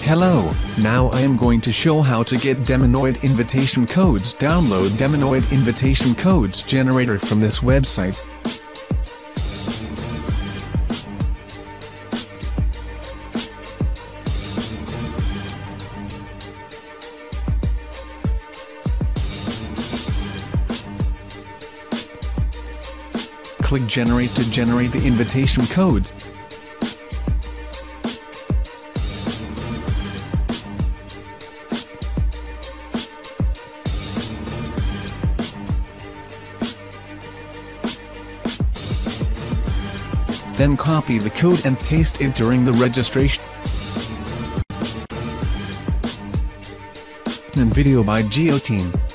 Hello, now I am going to show how to get demonoid invitation codes. Download demonoid invitation codes generator from this website. Click generate to generate the invitation codes. Then copy the code and paste it during the registration. And video by GeoTeam.